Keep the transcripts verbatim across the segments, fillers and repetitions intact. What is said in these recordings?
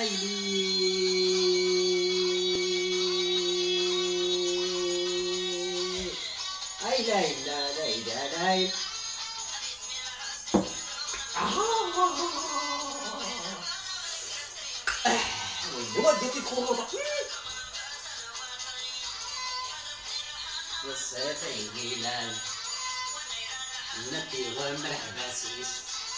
اي لا لا لا لا لا وين وديتي الخروطه يا ساتر ميلان نبي والمرحبا سيس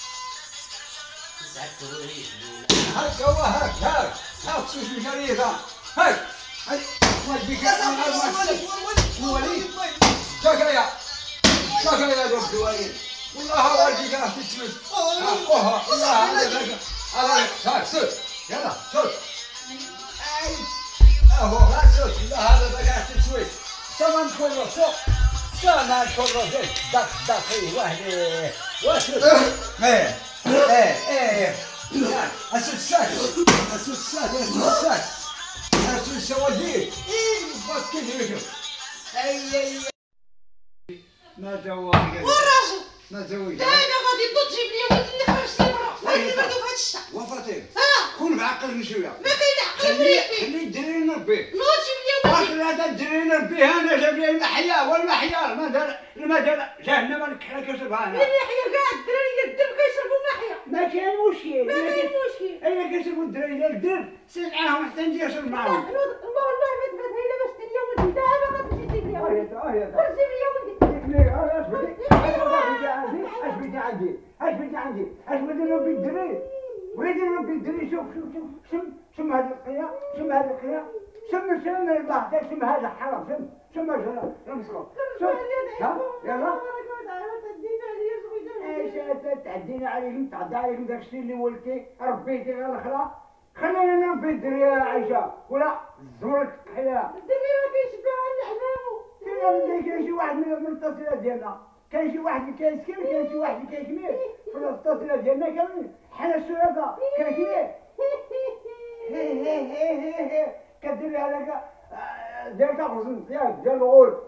زعتوري هاك هو هاك هاك هاك شوف الجريدة هاك هاك وديك الوليد شكايا شكايا دوك الوليد والله وديك راح تتشوش هاكوها والله هذا هذا هاك سوت يلا سوت اي اهو ها سوت والله هذا بقى تتشوش سما نكون سوق سما نكون زين دق دقي واحد واسوت ايه ايه ايه اسود الساك اسود الساك اسود الساك اسود السوادير ايه فكيت بكم اي اي ما زوجك والراجل ما زوجك لا انا غادي تجيب لي ولد اللي خرجتي برا غادي نبردو في هاد الشتا وفاطمه ها كون بعقل شويه ما كاين عقل خلي مريبي خلي الدراري نربيه نوض جيب لي ولدي واخر هذا الدراري نربيه انا جاب لي المحيا والمحيا ما دار ما دار جهنم الكحله كتبها انا المحيا كاع الدراري ديال الدرب كيشربوا محيا ما كاين مشكل ما كاين مشكل الا كيشربوا الدراري ديال الدرب سير معاهم حتى نجي نشرب معاهم نوض والله ما تبات هي باش تدير ولدي دابا غتمشي تجيب لي ولدي اه يا اه يا جيب لي ولدي اش بدي عندي اش بدي عندي اش بدي نربي الدري وليدي نربي الدري شوف شوف شوف شم شم هذا القيا شم هذا القيا شم شم الله شم هذا حرام شم شم هذا نمسكو شوف ها يلا ايش تعدينا عليكم تعدى عليكم داك الشيء اللي ولدتي ربيتي غير الاخرى خلينا نربي الدري يا عايشه ولا زورك الحياه الدري ما كيشبع احلامو كاين شي واحد من التصويرات ديالنا كاين شي واحد اللي كيسكر كاين شي واحد اللي كيكمل في التصويرات ديالنا كاملين حنا الشركاء كنكمل هي هي هي هي كديري هذاك ديال تاخذ ديال ديال الغول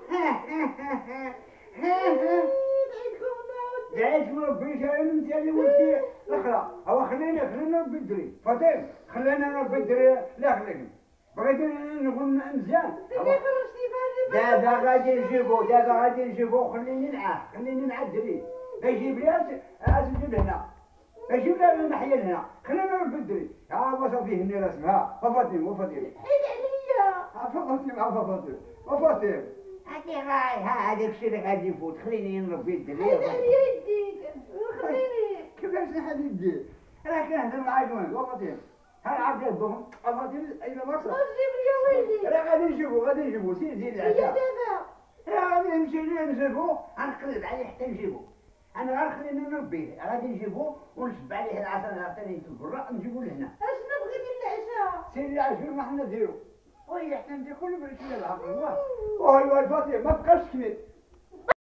دعيتكم ربي كريم انت اللي ولدتي الاخرى هو خلينا خلينا نربي الدري فاطم خلينا نربي الدري لا خلينا بغيت نقول مزيان دابا غادي نجيبو دابا غادي نجيبو خليني نعاه خليني نعاه الدري يجيب لي اش نجيب هنا يجيب لي المحيا هنا خلينا نربي الدري ها وصل فيه النير اسمها وفاطم وفاطم حيد عليا فاطم فاطم وفاطم هادي غاي ها هذاك الشيء اللي غادي يفوت خليني نربي الدري حيد عليا يديك خليني كيفاش نحل يديك راه كنهضر معاك وفاطم ها عبد الضم فاطم اين مرسى جيب لي ولدي راه غادي نجيبو غادي نجيبو سير زيد هي العشاء دابا راه غادي نمشي ليه نجيبو غنقلب عليه حتى نجيبو انا غير خلينا نربيه غادي نجيبو ونشبع عليه العسل عطيني في البرا نجيبو لهنا اشنو بغيتي للعشاء سير العشاء ما حنا نديرو وي حنا ندير كل بشويه العقل واه وهو الفاطمه ما بقاش كمل